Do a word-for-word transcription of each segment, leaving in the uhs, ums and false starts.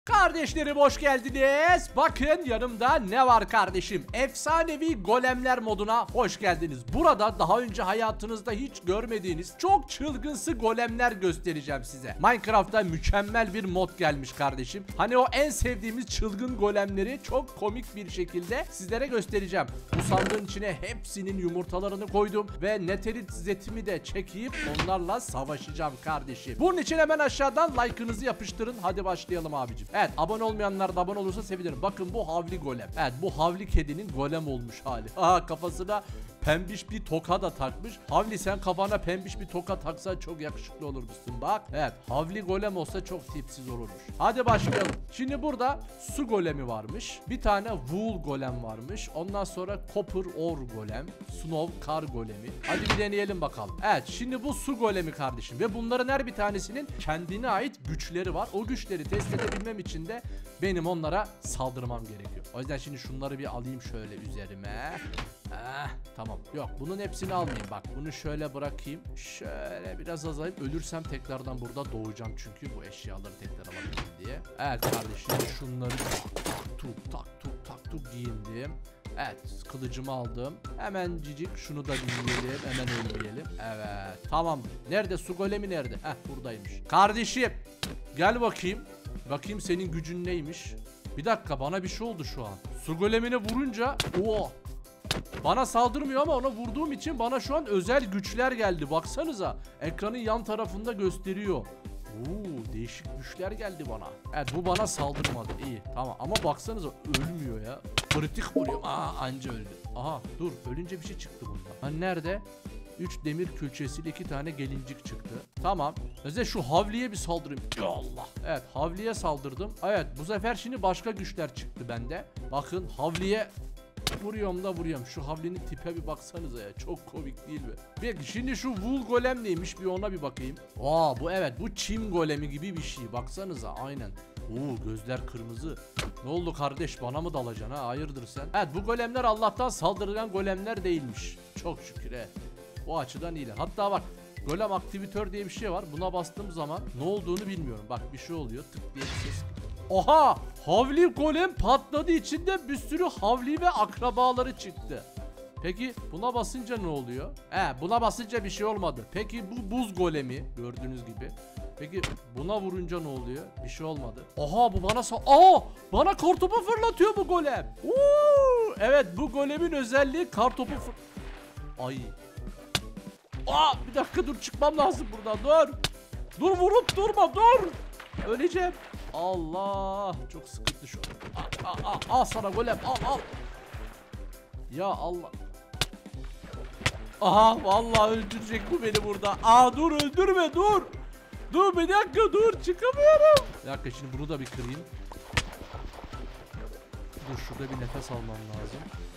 Kardeşlerim hoş geldiniz. Bakın yanımda ne var kardeşim? Efsanevi golemler moduna hoş geldiniz. Burada daha önce hayatınızda hiç görmediğiniz çok çılgınsı golemler göstereceğim size. Minecraft'ta mükemmel bir mod gelmiş kardeşim. Hani o en sevdiğimiz çılgın golemleri çok komik bir şekilde sizlere göstereceğim. Bu sandığın içine hepsinin yumurtalarını koydum ve neterit zetimi de çekip onlarla savaşacağım kardeşim. Bunun için hemen aşağıdan like'ınızı yapıştırın. Hadi başlayalım abicim. Evet, abone olmayanlar da abone olursa sevinirim. Bakın bu havli golem. Evet, bu havli kedinin golem olmuş hali. Aha, kafasına pembiş bir toka da takmış. Havli, sen kafana pembiş bir toka taksan çok yakışıklı olurmuşsun bak. Evet, havli golem olsa çok tipsiz olurmuş. Hadi başlayalım. Şimdi burada su golemi varmış. Bir tane wool golem varmış. Ondan sonra copper ore golem. Snow kar golemi. Hadi bir deneyelim bakalım. Evet, şimdi bu su golemi kardeşim. Ve bunların her bir tanesinin kendine ait güçleri var. O güçleri test edebilmem için de benim onlara saldırmam gerekiyor. O yüzden şimdi şunları bir alayım şöyle üzerime. Eh, tamam. Yok, bunun hepsini almayayım. Bak, bunu şöyle bırakayım. Şöyle biraz azayıp ölürsem tekrardan burada doğacağım çünkü bu eşyaları tekrar alabilirim diye. Evet kardeşim, şunları tuk tak tuk tak tuk giyindim. Evet, kılıcımı aldım. Hemen cicik şunu da dinleyelim. Hemen ölmeyelim. Evet, tamam. Nerede su golemi, nerede? Heh, buradaymış. Kardeşim gel bakayım. Bakayım senin gücün neymiş. Bir dakika, bana bir şey oldu şu an. Su golemine vurunca o bana saldırmıyor ama ona vurduğum için bana şu an özel güçler geldi. Baksanıza, ekranın yan tarafında gösteriyor. Oo, değişik güçler geldi bana. Evet, bu bana saldırmadı. İyi, tamam, ama baksanıza ölmüyor ya. Kritik vuruyorum. Aa, anca öldü. Aha, dur, ölünce bir şey çıktı bunda. Hani nerede? üç demir külçesiyle iki tane gelincik çıktı. Tamam. Mesela şu havliye bir saldırayım. Ya Allah. Evet, havliye saldırdım. Evet, bu sefer şimdi başka güçler çıktı bende. Bakın, havliye vuruyorum da vuruyorum. Şu havlinin tipe bir baksanıza ya. Çok komik değil mi? Peki şimdi şu wool golem neymiş, bir ona bir bakayım. Aa, bu evet, bu çim golemi gibi bir şey. Baksanıza, aynen. Oo, gözler kırmızı. Ne oldu kardeş, bana mı dalacaksın ha? Hayırdır sen? Evet, bu golemler Allah'tan saldırgan golemler değilmiş. Çok şükür he. O açıdan iyiler. Hatta bak, golem aktivitör diye bir şey var. Buna bastığım zaman ne olduğunu bilmiyorum. Bak, bir şey oluyor. Tık diye bir ses. Oha! Havli golem patladı, içinde bir sürü havli ve akrabaları çıktı. Peki buna basınca ne oluyor? He, buna basınca bir şey olmadı. Peki bu buz golemi gördüğünüz gibi. Peki buna vurunca ne oluyor? Bir şey olmadı. Oha, bu bana sa Aa! Bana kartopu fırlatıyor bu golem. Uuu! Evet, bu golemin özelliği kartopu fır... Ay. Aa, bir dakika, dur, çıkmam lazım buradan, dur. Dur, vurup durma, dur. Öleceğim. Allah, çok sıkıntı şu an. Al, al, al, al sana golem, al al. Ya Allah. Aha, vallahi öldürecek bu beni burada. Aa, dur, öldürme, dur. Dur bir dakika, dur, çıkamıyorum. Bir dakika, şimdi bunu da bir kırayım. Dur, şurada bir nefes almam lazım.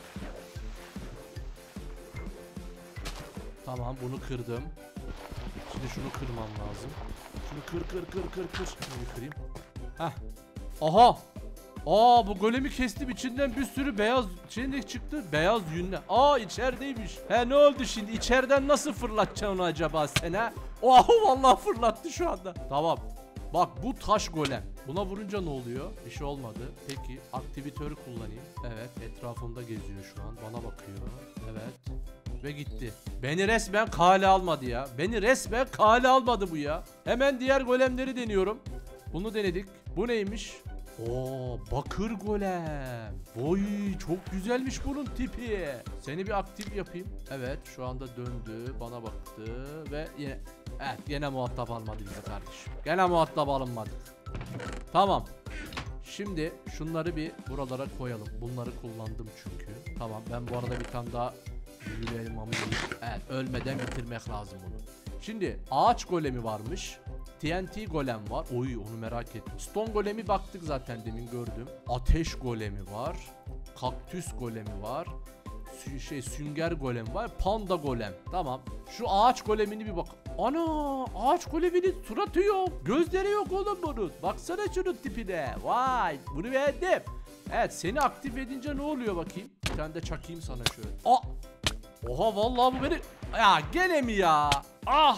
Tamam, bunu kırdım. Şimdi şunu kırmam lazım. Şunu kır kır kır kır kır. Şunu kırayım. Heh. Aha. Aa, bu golemi kestim, içinden bir sürü beyaz şey çıktı. Beyaz yünle. Aa, içerideymiş. He, ne oldu şimdi? İçeriden nasıl fırlatacaksın onu acaba sen ha? Oh, vallahi fırlattı şu anda. Tamam. Bak, bu taş golem. Buna vurunca ne oluyor? Bir şey olmadı. Peki aktivitörü kullanayım. Evet, etrafımda geziyor şu an. Bana bakıyor. Evet. Ve gitti. Beni resmen kale almadı ya. Beni resmen kale almadı bu ya. Hemen diğer golemleri deniyorum. Bunu denedik. Bu neymiş? Oo, bakır golem. Oy, çok güzelmiş bunun tipi. Seni bir aktif yapayım. Evet, şu anda döndü, bana baktı ve yine evet, yine muhatap almadı bize kardeşim. Gene muhatap alınmadık. Tamam. Şimdi şunları bir buralara koyalım. Bunları kullandım çünkü. Tamam, ben bu arada bir tane daha yürüyelim ama. Evet, ölmeden bitirmek lazım bunu. Şimdi ağaç golemi varmış. T N T golem var. Oy, onu merak ettim. Stone golemi baktık zaten, demin gördüm. Ateş golemi var. Kaktüs golemi var. Sü şey sünger golem var. Panda golem. Tamam. Şu ağaç golemini bir bak. Ana, ağaç goleminin suratı yok. Gözleri yok oğlum bunun. Baksana şunun tipine. Vay, bunu beğendim. Evet, seni aktif edince ne oluyor bakayım? Bir tane de çakayım sana şöyle. Aa! Oha, vallahi bu beni... Ya gene mi ya? Ah!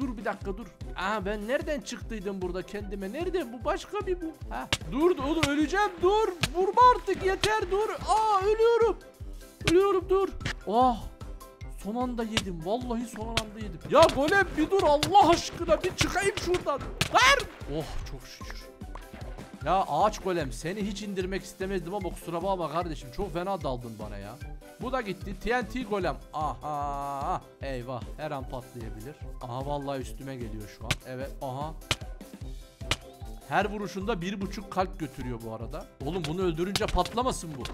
Dur bir dakika dur. Aa ben nereden çıktıydım burada kendime? Nereden? Bu başka bir bu. Ha. Dur oğlum öleceğim. Dur. Vurma artık yeter dur. Aa ölüyorum. Ölüyorum dur. Oh. Son anda yedim. Vallahi son anda yedim. Ya golem bir dur Allah aşkına bir çıkayım şuradan. Ver. Oh çok şükür. Ya ağaç golem seni hiç indirmek istemezdim ama kusura bakma kardeşim. Çok fena daldın bana ya. Bu da gitti. T N T golem. Aha. Eyvah. Her an patlayabilir. Aha vallahi üstüme geliyor şu an. Evet. Aha. Her vuruşunda bir buçuk kalp götürüyor bu arada. Oğlum bunu öldürünce patlamasın bu.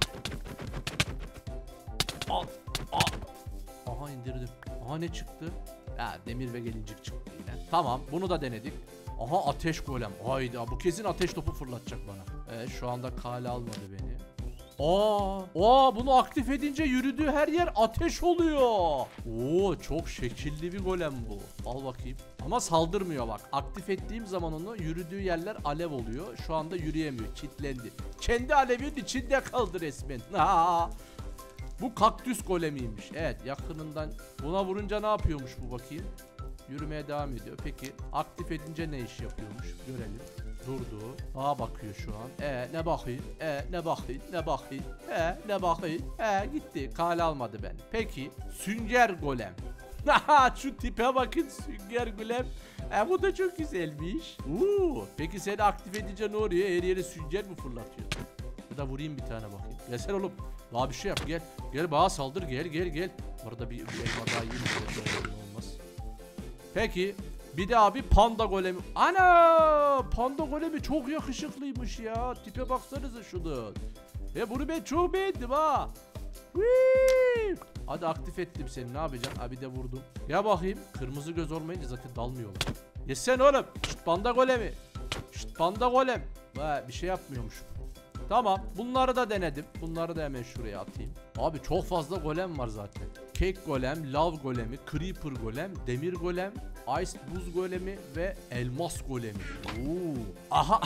Al. Al. Aha indirdim. Aha ne çıktı? Ha demir ve gelincik çıktı yine. Tamam bunu da denedik. Aha ateş golem. Hayda bu kesin ateş topu fırlatacak bana. Evet şu anda kale almadı beni. Aa, aa bunu aktif edince yürüdüğü her yer ateş oluyor. Oo çok şekilli bir golem bu. Al bakayım. Ama saldırmıyor bak. Aktif ettiğim zaman onu yürüdüğü yerler alev oluyor. Şu anda yürüyemiyor. Kilitlendi. Kendi alevinin içinde kaldı resmen. Ha. Bu kaktüs golemiymiş. Evet yakınından buna vurunca ne yapıyormuş bu bakayım. Yürümeye devam ediyor. Peki aktif edince ne iş yapıyormuş? Görelim. Durdu. Aa bakıyor şu an. E ne bakayım? E ne bakayım? Ne bakayım? E ne bakayım? E gitti. Kale almadı beni. Peki sünger golem. Şu tipe bakın sünger golem. E bu da çok güzelmiş. Oo, peki seni aktif edince ne oluyor? Her yere sünger mi fırlatıyor? Ya da vurayım bir tane bakayım. Gelsene oğlum. Daha bir şey yap gel. Gel bana saldır gel gel gel. Burada bir, bir elma daha yiyeyim. Olmaz. Peki. Bir de abi panda golemi. Ana! Panda golemi çok yakışıklıymış ya. Tipe baksanıza şunu. Ya bunu ben çok beğendim ha. Whee! Hadi aktif ettim seni. Ne yapacaksın? Abi de vurdum. Ya bakayım. Kırmızı göz olmayınca zaten dalmıyorlar. Yesen oğlum. Şşt panda golemi. Şşt panda golem. Ha, bir şey yapmıyormuş. Tamam. Bunları da denedim. Bunları da hemen şuraya atayım. Abi çok fazla golem var zaten. Kek golem, lav golemi, creeper golem, demir golem, ice buz golemi ve elmas golemi. Oo. Aha.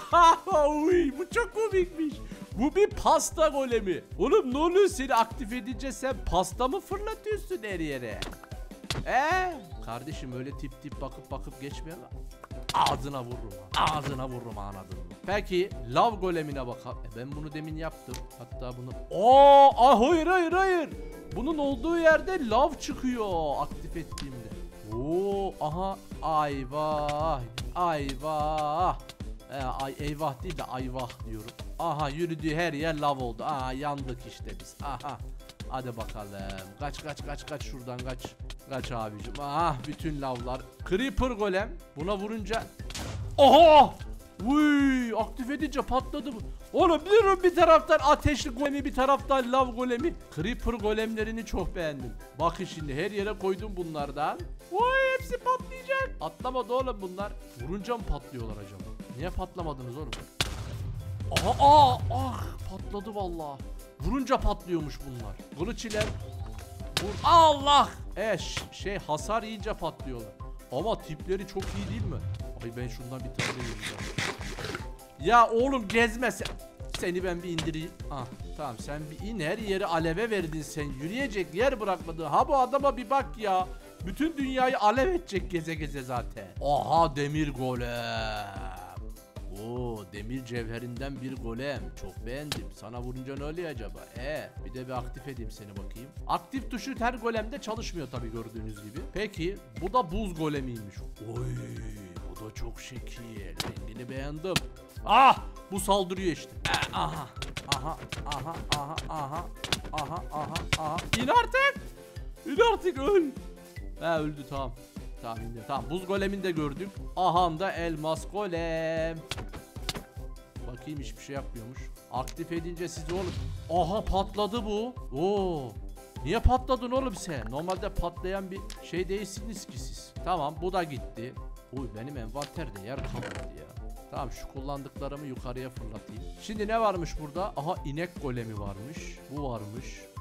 Uy, bu çok komikmiş. Bu bir pasta golemi. Oğlum ne oluyor seni aktif edince sen pasta mı fırlatıyorsun her yere? Eee? Kardeşim öyle tip tip bakıp bakıp geçmeyelim. Ağzına vururum. Ağzına vururum anladın mı? Peki lav golemine bakalım. E ben bunu demin yaptım. Hatta bunu... Aa, ah, hayır hayır hayır. Bunun olduğu yerde lav çıkıyor aktif ettiğimde. Oo, aha ayvah. Ayvah. E, ay, eyvah değil de ayvah diyorum. Aha yürüdüğü her yer lav oldu. Aha yandık işte biz. Aha. Hadi bakalım. Kaç kaç kaç kaç şuradan kaç. Kaç abicim. Ah bütün lavlar. Creeper golem. Buna vurunca. Oha! Uy, aktif edince patladı bu. Oğlum biliyorum bir taraftan ateşli golemi bir taraftan lav golemi. Creeper golemlerini çok beğendim. Bakın şimdi her yere koydum bunlardan. Vay hepsi patlayacak. Atlamadı oğlum bunlar. Vurunca mı patlıyorlar acaba? Niye patlamadınız oğlum? Aha aa, ah patladı vallahi. Vurunca patlıyormuş bunlar. Kılıç ile vur. Allah! Evet şey hasar yiyince patlıyorlar. Ama tipleri çok iyi değil mi? Ay ben şundan bir tane yiyeceğim. Ya oğlum gezme sen. Seni ben bir indireyim. Ah tamam sen bir in her yeri aleve verdin sen. Yürüyecek yer bırakmadın. Ha bu adama bir bak ya. Bütün dünyayı alev edecek geze geze zaten. Aha demir golem. Oo demir cevherinden bir golem. Çok beğendim. Sana vurunca ne oluyor acaba? E bir de bir aktif edeyim seni bakayım. Aktif tuşu her golemde çalışmıyor tabi gördüğünüz gibi. Peki bu da buz golemiymiş. Oy bu da çok şekil. Rengini beğendim. Ah bu saldırıyor işte. Eh, aha aha aha aha aha aha aha aha. İn artık. İn artık öl. He öldü tamam. Tamam indi. Tamam buz golemini de gördük. Aha da elmas golem. Bakayım hiçbir şey yapmıyormuş. Aktif edince siz oğlum. Aha patladı bu. Oo. Niye patladın oğlum sen? Normalde patlayan bir şey değilsiniz ki siz. Tamam bu da gitti. Uy benim envanterde yer kalmadı ya. Tamam şu kullandıklarımı yukarıya fırlatayım. Şimdi ne varmış burada? Aha inek golemi varmış. Bu varmış.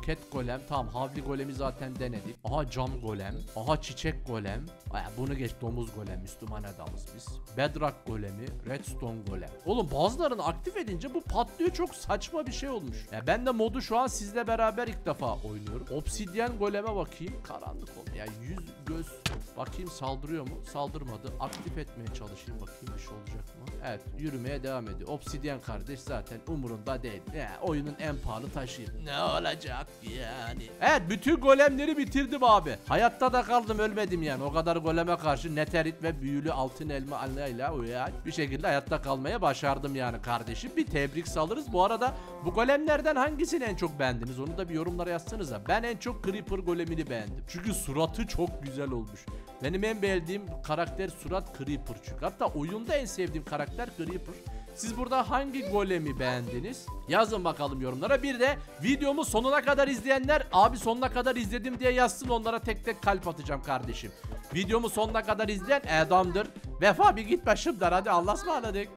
Roket golem. Tamam, havli golemi zaten denedik. Aha cam golem. Aha çiçek golem. Aya, bunu geç, domuz golem. Müslüman adamız biz. Bedrock golemi. Redstone golem. Oğlum bazılarını aktif edince bu patlıyor. Çok saçma bir şey olmuş. Ya ben de modu şu an sizle beraber ilk defa oynuyorum. Obsidyen goleme bakayım. Karanlık oldu. Ya yüz göz. Bakayım saldırıyor mu? Saldırmadı. Aktif etmeye çalışayım. Bakayım bir şey olacak mı? Evet, yürümeye devam ediyor. Obsidyen kardeş zaten umurunda değil. Ya, oyunun en pahalı taşıyım. Ne olacak yani? Evet, bütün golemleri bitirdim abi. Hayatta da kaldım, ölmedim yani. O kadar goleme karşı neterit ve büyülü altın elma anlayla bir şekilde hayatta kalmaya başardım yani kardeşim. Bir tebrik salırız. Bu arada bu golemlerden hangisini en çok beğendiniz? Onu da bir yorumlara yazsanıza. Ben en çok Creeper golemini beğendim. Çünkü suratı çok güzel olmuş. Benim en beğendiğim karakter surat Creeper çünkü. Hatta oyunda en sevdiğim karakter Creeper. Siz burada hangi golemi beğendiniz? Yazın bakalım yorumlara. Bir de videomu sonuna kadar izleyenler, abi sonuna kadar izledim diye yazsın, onlara tek tek kalp atacağım kardeşim. Videomu sonuna kadar izleyen adamdır. Vefa bir git başımdan, hadi Allah'a ısmarladık.